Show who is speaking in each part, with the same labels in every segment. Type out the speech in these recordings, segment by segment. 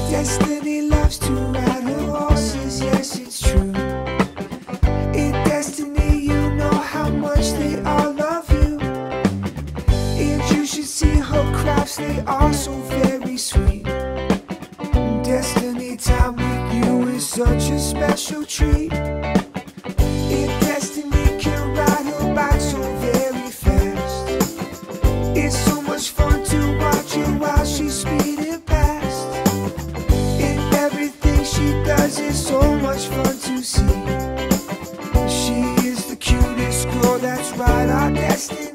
Speaker 1: Destiny loves to ride her horses, yes it's true. In destiny you know how much they all love you. And you should see her crafts, they are so very sweet. Destiny time with you is such a special treat. In destiny can ride her bike so very fast. It's so much fun to watch her while she's speeding past. And everything she does is so much fun to see. She is the cutest girl, that's right, our destiny.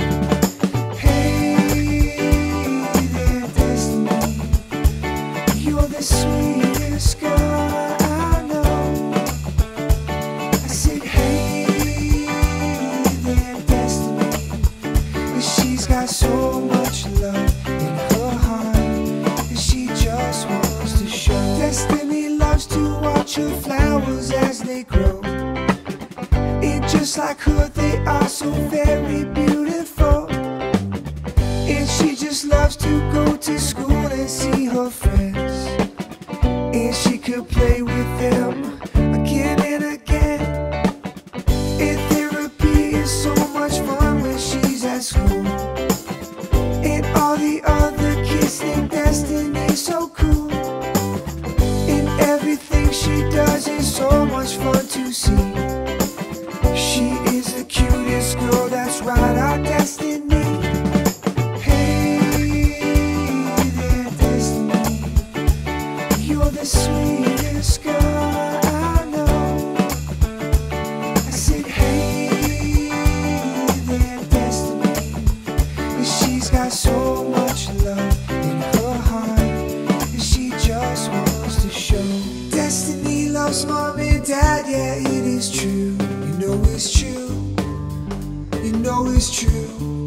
Speaker 1: Sweetest girl I know. I said, hey there, destiny. But she's got so much love in her heart, and she just wants to show. Destiny loves to watch her flowers as they grow. And just like her, they are so very beautiful. And she just loves to go to school and see her friends. And she could play with them again and again. And therapy is so much fun when she's at school. And all the other kids think Destiny's so cool. And everything she does is so much fun to see. She is the cutest girl, that's right, our destiny. The sweetest girl I know. I said, hey there, destiny. And she's got so much love in her heart, and she just wants to show. Destiny loves mom and dad, yeah, it is true. You know it's true. You know it's true.